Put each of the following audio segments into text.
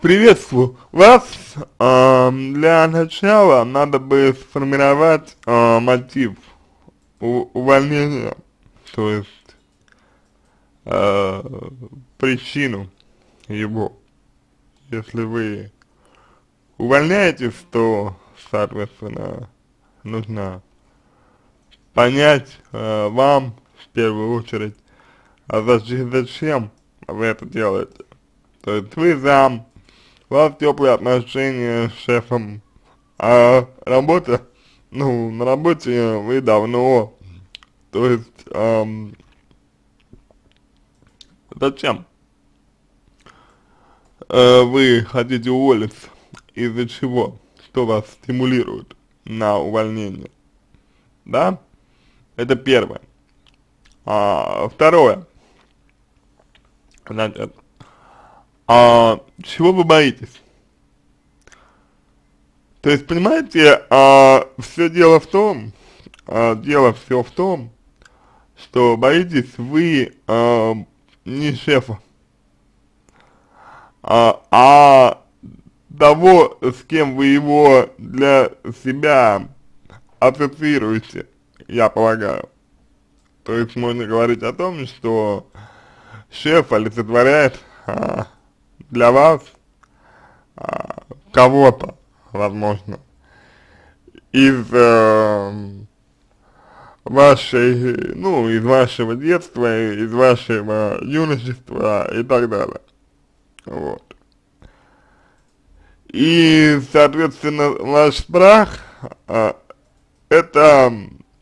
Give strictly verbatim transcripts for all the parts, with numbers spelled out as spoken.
Приветствую вас. Ам, для начала надо бы сформировать а, мотив у- увольнения, то есть а, причину его. Если вы увольняетесь, то, соответственно, нужно понять а, вам в первую очередь, а зачем, зачем вы это делаете. То есть вы зам, у вас теплые отношения с шефом, а работа, ну, на работе вы давно, то есть, ам, зачем э, вы хотите уволиться, из-за чего, что вас стимулирует на увольнение, да, это первое. А, второе, значит, а, чего вы боитесь? То есть, понимаете, а, все дело в том, а, дело все в том, что боитесь вы а, не шефа, а, а того, с кем вы его для себя ассоциируете, я полагаю. То есть можно говорить о том, что шеф олицетворяет а, для вас а, кого-то, возможно, из э, вашей, ну, из вашего детства, из вашего юношества и так далее. Вот. И, соответственно, ваш страх а, это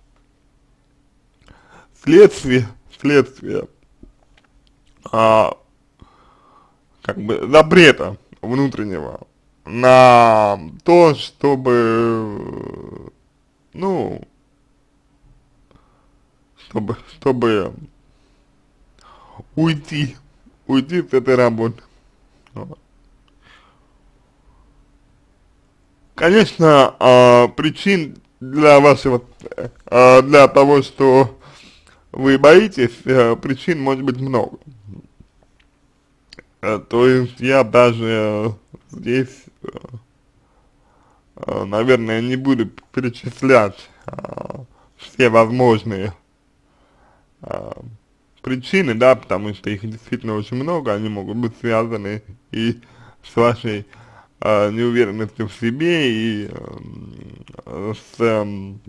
следствие, следствие а, как бы запрета внутреннего на то, чтобы, ну, чтобы, чтобы уйти, уйти с этой работы. Вот. Конечно, а, причин для вашего, а, для того, что вы боитесь, а, причин может быть много. А, то есть я даже здесь, а, наверное, не буду перечислять а, все возможные а, причины, да, потому что их действительно очень много, они могут быть связаны и с вашей а, неуверенностью в себе, и а, с, эм,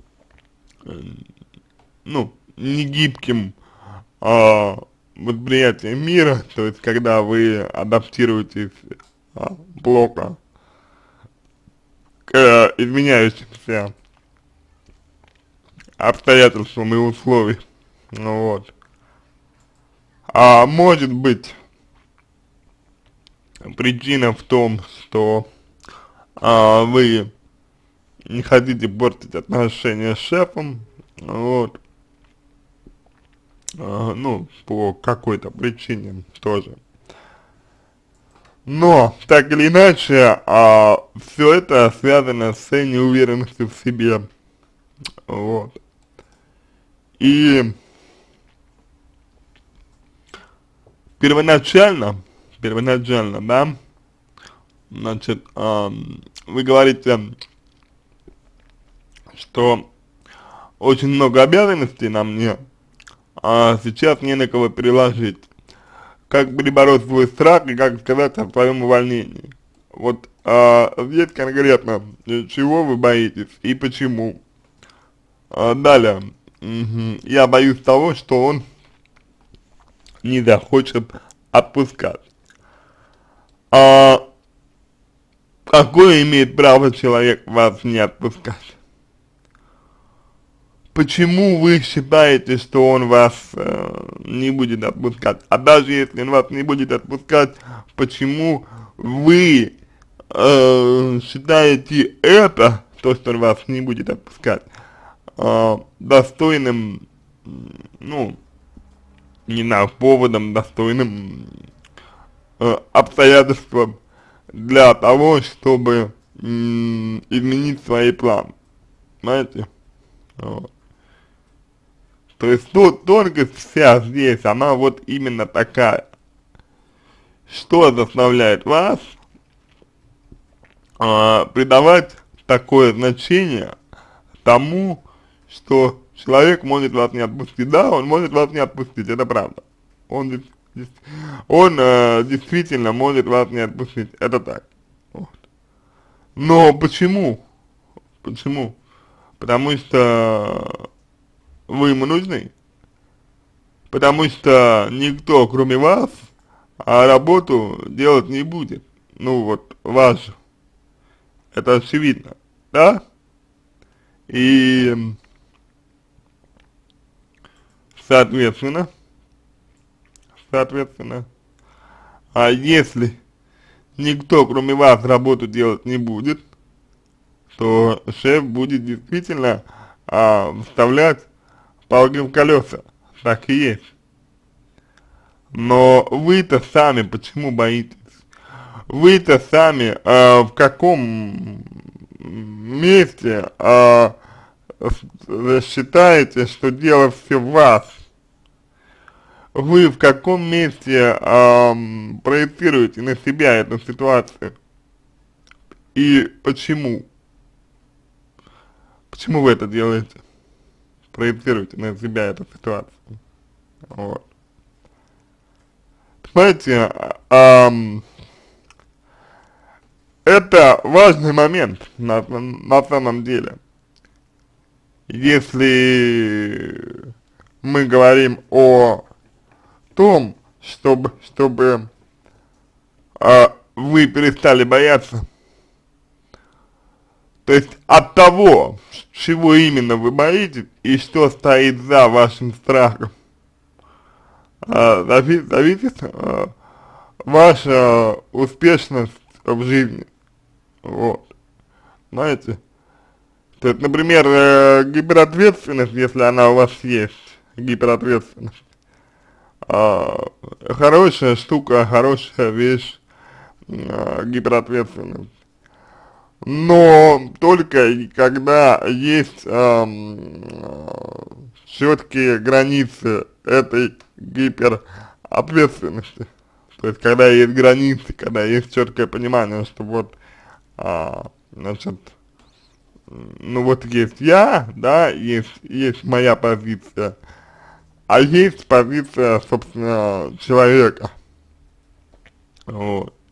ну, негибким а, восприятием мира, то есть когда вы адаптируетесь а, плохо к э, изменяющимся обстоятельствам и условиям, ну вот. А может быть причина в том, что а, вы не хотите портить отношения с шефом, вот, а, ну, по какой-то причине тоже. Но, так или иначе, а, все это связано с неуверенностью в себе, вот. И первоначально, первоначально, да, значит, ам, вы говорите, что очень много обязанностей на мне, а сейчас не на кого переложить. Как перебороть свой страх и как сказать о своем увольнении. Вот а, здесь конкретно, э, чего вы боитесь и почему. А, далее, мгм, я боюсь того, что он не захочет отпускать. А какое имеет право человек вас не отпускать? Почему вы считаете, что он вас э, не будет отпускать? А даже если он вас не будет отпускать, почему вы э, считаете это, то, что он вас не будет отпускать, э, достойным, ну, не знаю, поводом, достойным э, обстоятельством для того, чтобы м, изменить свои планы, знаете? Вот. То есть тут тонкость вся здесь, она вот именно такая. Что заставляет вас э, придавать такое значение тому, что человек может вас не отпустить. Да, он может вас не отпустить, это правда. Он, дес- дес- он э, действительно может вас не отпустить, это так. Вот. Но почему? Почему? Потому что вы ему нужны. Потому что никто, кроме вас, а работу делать не будет. Ну вот, вашу. Это очевидно, да? И, соответственно, соответственно, а если никто, кроме вас, работу делать не будет, то шеф будет действительно а, вставлять палки в колеса. Так и есть. Но вы-то сами почему боитесь? Вы-то сами а, в каком месте а, с- считаете, что дело все в вас? Вы в каком месте ам, проецируете на себя эту ситуацию? И почему? Почему вы это делаете? Проецируете на себя эту ситуацию? Вот. Знаете, а- ам, это важный момент на, на самом деле. Если мы говорим о том, чтобы, чтобы а, вы перестали бояться, то есть от того, чего именно вы боитесь и что стоит за вашим страхом, а, зави- зависит а, ваша успешность в жизни. Вот. Знаете? То есть, например, э, гиперответственность, если она у вас есть, гиперответственность, а, хорошая штука, хорошая вещь, а, гиперответственность. Но только и когда есть четкие границы этой гиперответственности. То есть, когда есть границы, когда есть четкое понимание, что вот, а, значит, ну вот есть я, да, есть, есть моя позиция, а есть позиция, собственно, человека. Вот.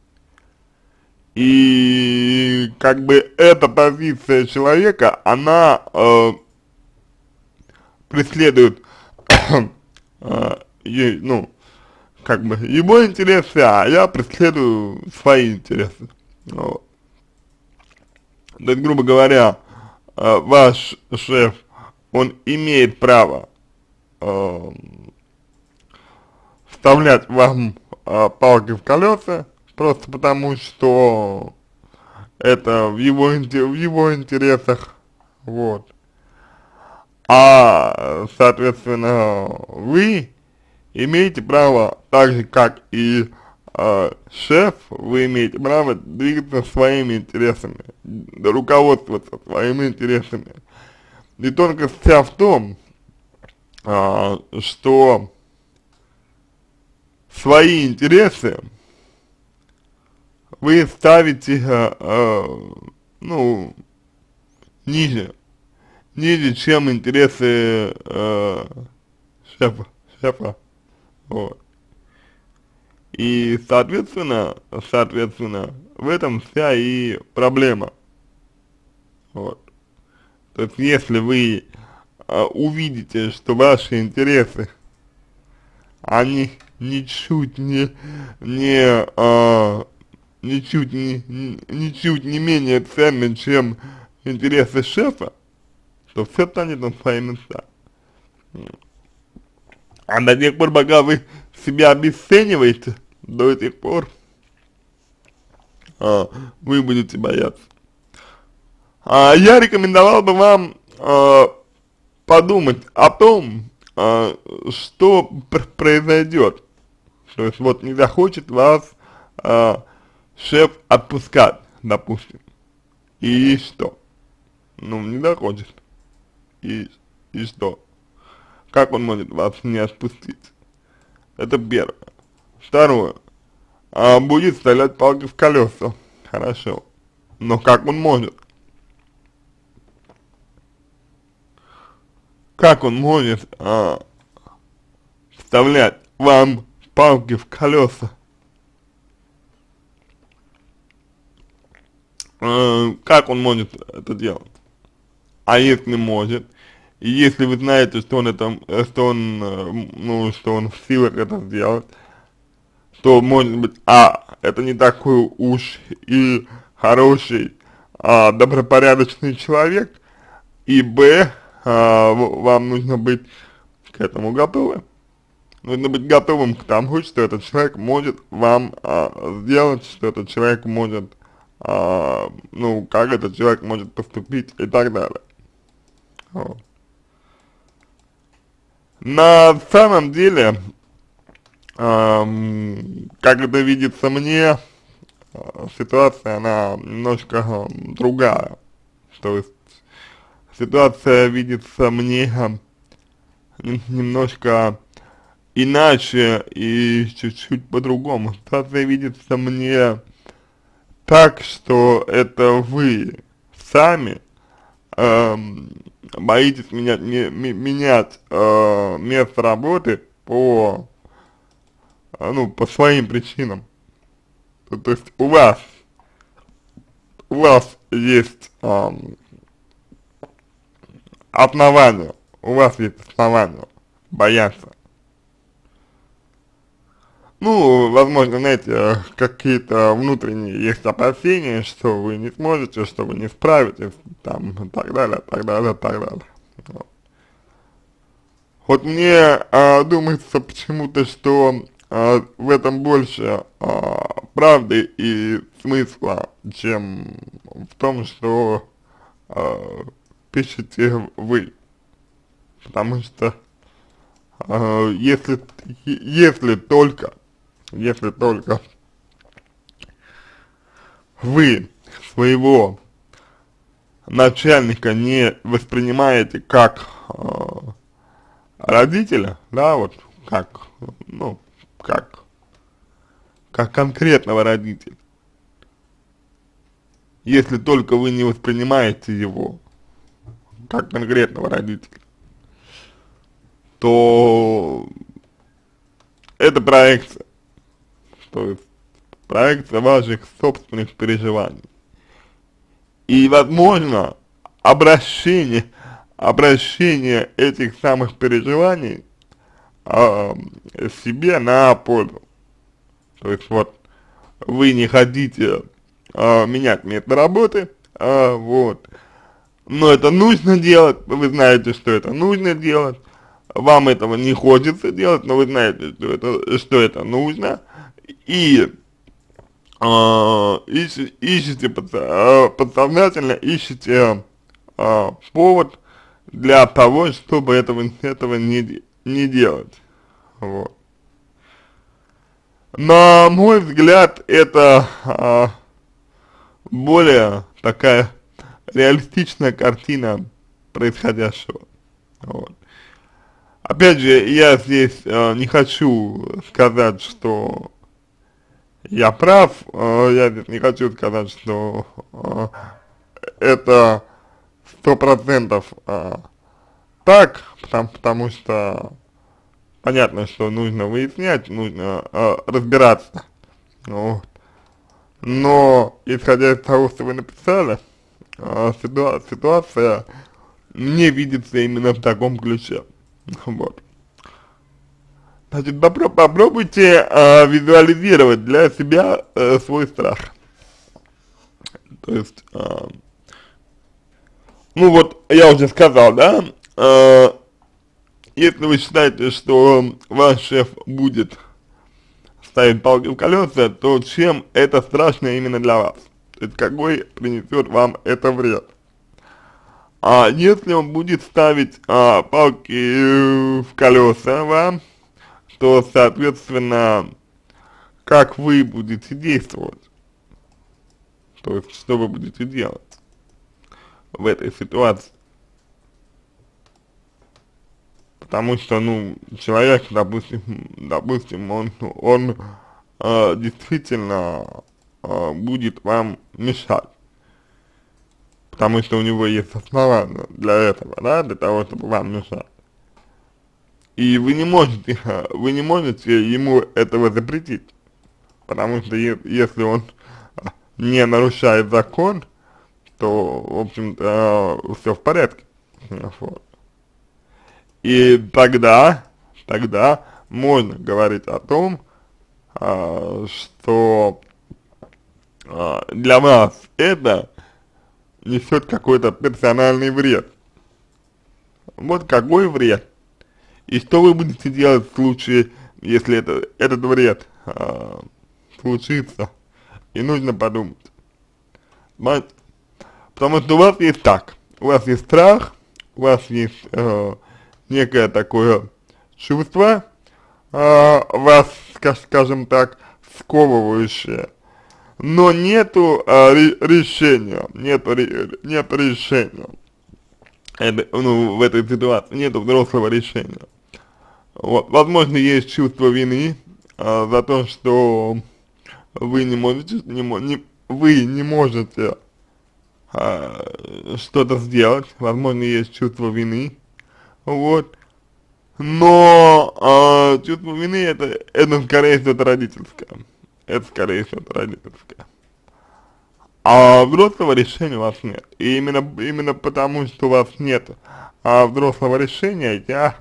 И как бы эта позиция человека, она э, преследует, э, е- ну, как бы его интересы, а я преследую свои интересы. Вот. То есть, грубо говоря, э, ваш шеф, он имеет право э, вставлять вам э, палки в колеса, просто потому что это в его, инте- в его интересах, вот. А, соответственно, вы имеете право, так же как и э, шеф, вы имеете право двигаться своими интересами, руководствоваться своими интересами. И только вся в том, а, что свои интересы вы ставите, э, э, ну, ниже, ниже, чем интересы э, шефа, шефа, вот. И, соответственно, соответственно, в этом вся и проблема, вот. То есть, если вы э, увидите, что ваши интересы, они ничуть не, не, э, ничуть не, не- ничуть не менее ценны, чем интересы шефа, то все станет на свои места. А до тех пор, пока вы себя обесцениваете, до тех пор а, вы будете бояться. А, я рекомендовал бы вам а, подумать о том, а, что пр произойдет. То есть вот не захочет вас а, шеф отпускать, допустим. И что? Ну, не захочет. И, и что? Как он может вас не отпустить? Это первое. Второе. А, будет вставлять палки в колеса. Хорошо. но как он может? Как он может а, вставлять вам палки в колеса? А, как он может это делать? А если может, и если вы знаете, что он это, что он, э, ну, что он в силах это сделать, то может быть, а, это не такой уж и хороший, а, добропорядочный человек, и б, а, вам нужно быть к этому готовым. Нужно быть готовым к тому, что этот человек может вам а, сделать, что этот человек может, а, ну, как этот человек может поступить и так далее. Вот. На самом деле, эм, как это видится мне, э, ситуация, она немножко э, другая. То есть, ситуация видится мне э, немножко иначе и чуть-чуть по-другому. Ситуация видится мне так, что это вы сами эм, боитесь менять, ме, ме, менять э, место работы по, э, ну, по своим причинам. То, то есть у вас, у вас есть эм, основания, у вас есть основания бояться. Ну, возможно, знаете, какие-то внутренние есть опасения, что вы не сможете, что вы не справитесь, там, и так далее, так далее, так далее. Вот, вот мне а, думается почему-то, что а, в этом больше а, правды и смысла, чем в том, что а, пишете вы. Потому что а, если, если только Если только вы своего начальника не воспринимаете как э, родителя, да, вот как, ну, как, как конкретного родителя, если только вы не воспринимаете его как конкретного родителя, то это проекция, то есть проекция ваших собственных переживаний. И, возможно, обращение, обращение этих самых переживаний э, себе на пользу. То есть вот вы не хотите э, менять место работы, э, вот, но это нужно делать, вы знаете, что это нужно делать, вам этого не хочется делать, но вы знаете, что это, что это нужно, и э, ищете, ищете подсознательно, ищете э, повод для того, чтобы этого, этого не, не делать. Вот. На мой взгляд, это э, более такая реалистичная картина происходящего. Вот. Опять же, я здесь э, не хочу сказать, что я прав, э, я здесь не хочу сказать, что э, это сто процентов э, так, потому, потому что понятно, что нужно выяснять, нужно э, разбираться, вот. Но, исходя из того, что вы написали, э, ситуа ситуация мне видится именно в таком ключе, вот. Значит, попро попробуйте э, визуализировать для себя э, свой страх. То есть, э, ну вот, я уже сказал, да, э, если вы считаете, что ваш шеф будет ставить палки в колеса, то чем это страшно именно для вас? То есть, какой принесет вам это вред? А если он будет ставить а, палки в колеса вам, то, соответственно, как вы будете действовать? То есть, что вы будете делать в этой ситуации? Потому что, ну, человек, допустим, допустим, он, он э, действительно э, будет вам мешать. потому что у него есть основания для этого, да, для того, чтобы вам мешать. И вы не можете, вы не можете ему этого запретить, потому что е если он не нарушает закон, то, в общем-то, все в порядке. Вот. И тогда, тогда можно говорить о том, а, что а, для вас это несет какой-то персональный вред. Вот какой вред. И что вы будете делать в случае, если это, этот вред а, случится. И нужно подумать. Понимаете? Потому что у вас есть так, у вас есть страх, у вас есть э, некое такое чувство, э, вас, скажем так, сковывающее, но нету э, решения, нету, нету решения, это, ну, в этой ситуации, нету взрослого решения. Вот. Возможно, есть чувство вины э, за то, что вы не можете, не, не, вы не можете что-то сделать, возможно, есть чувство вины, вот, но а, чувство вины это, это скорее всего родительское, это скорее всего родительское, а взрослого решения у вас нет, и именно, именно потому, что у вас нет а, взрослого решения, я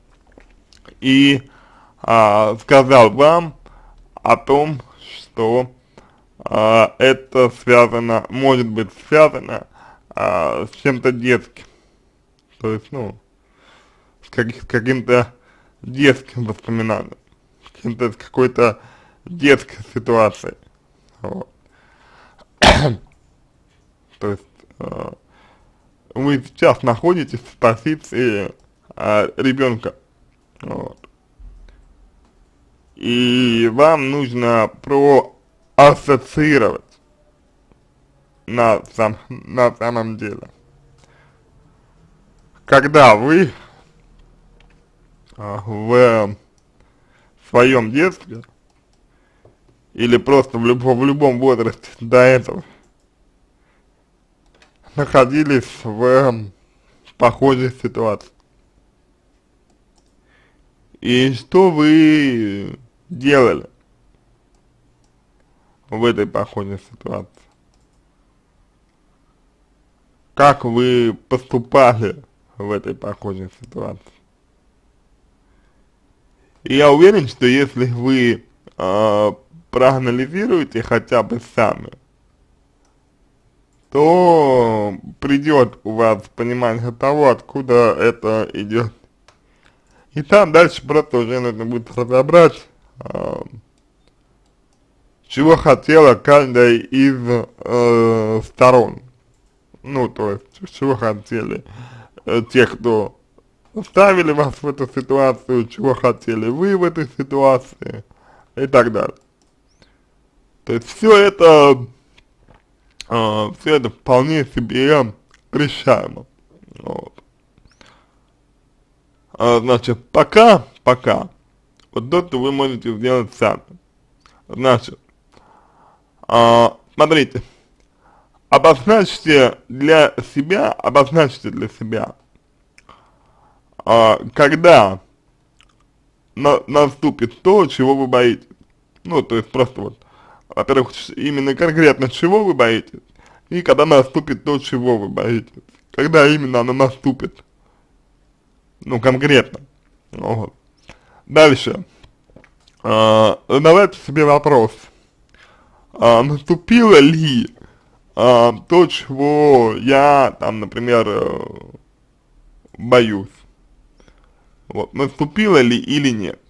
и а, сказал вам о том, что А, это связано, может быть связано а, с чем-то детским, то есть, ну, с, как, с каким-то детским воспоминанием, с каким-то, с какой-то детской ситуацией, вот. То есть, а, вы сейчас находитесь в позиции а, ребенка, вот, и вам нужно про ассоциировать на, сам, на самом деле. Когда вы а, в своем детстве или просто в любом, в любом возрасте до этого находились в похожей ситуации. И что вы делали в этой похожей ситуации? Как вы поступали в этой похожей ситуации? И я уверен, что если вы э, проанализируете хотя бы сами, то придет у вас понимание того, откуда это идет. И там дальше просто уже нужно будет разобрать, э, чего хотела каждая из э, сторон. Ну, то есть, чего хотели э, те, кто ставили вас в эту ситуацию, чего хотели вы в этой ситуации и так далее. То есть, все это, э, все это вполне себе решаемо. Вот. А, значит, пока, пока, вот то, что вы можете сделать сами. Значит, а, смотрите, обозначьте для себя, обозначьте для себя, а, когда на, наступит то, чего вы боитесь. Ну, то есть просто вот, во-первых, именно конкретно чего вы боитесь, и когда наступит то, чего вы боитесь. Когда именно оно наступит. Ну, конкретно. Вот. Дальше. А, задавайте себе вопрос. А, наступило ли а, то, чего я, там, например, э, боюсь? Вот. Наступило ли или нет?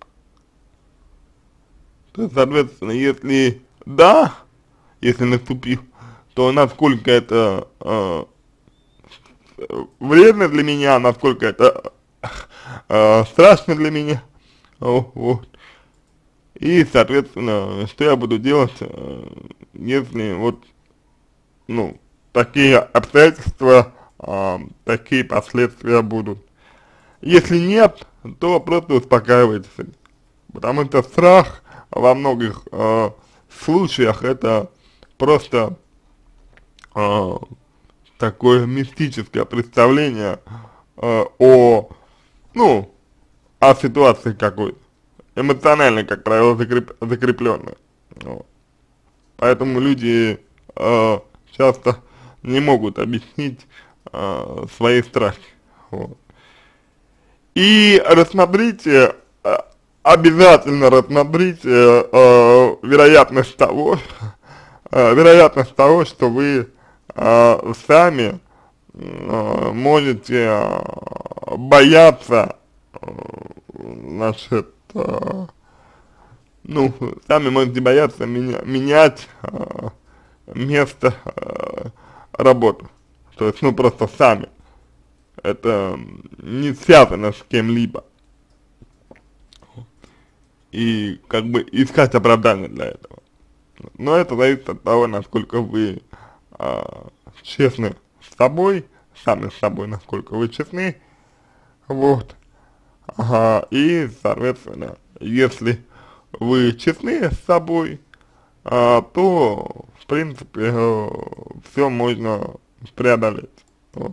То есть, соответственно, если да, если наступил, то насколько это э, вредно для меня, насколько это э, страшно для меня, о, вот. И, соответственно, что я буду делать, э, если вот, ну, такие обстоятельства, э, такие последствия будут. Если нет, то просто успокаивайтесь, потому что страх во многих э, случаях это просто э, такое мистическое представление э, о, ну, о ситуации какой-то, эмоционально, как правило, закреп, закрепленное. Вот. Поэтому люди э, часто не могут объяснить э, свои страхи. Вот. И рассмотрите, э, обязательно рассмотрите э, вероятность того, э, вероятность того, что вы э, сами э, можете э, бояться, э, значит, э, ну, сами можете бояться меня, менять э, место э, работы. То есть, ну, просто сами. Это не связано с кем-либо. И как бы искать оправдание для этого. Но это зависит от того, насколько вы э, честны с собой, сами с собой, насколько вы честны. Вот. Ага. И, соответственно, если вы честны с собой, а, то, в принципе, э, все можно преодолеть. Вот.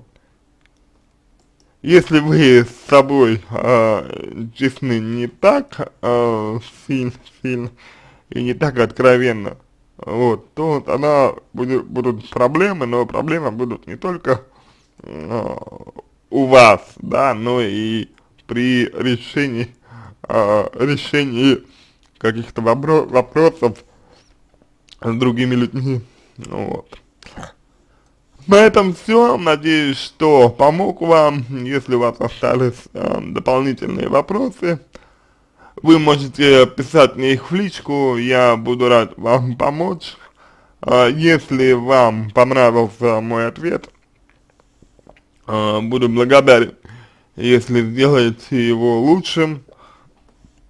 Если вы с собой э, честны не так э, сильно, сильно и не так откровенно, вот, то тогда будет, будут проблемы, но проблемы будут не только э, у вас, да, но и при решении, э, решении каких-то вопро вопросов с другими людьми, вот. На этом все. Надеюсь, что помог вам. Если у вас остались э, дополнительные вопросы, вы можете писать мне их в личку, я буду рад вам помочь. Э, если вам понравился мой ответ, э, буду благодарен, если сделаете его лучшим.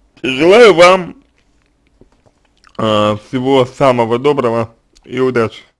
Желаю вам э, всего самого доброго и удачи.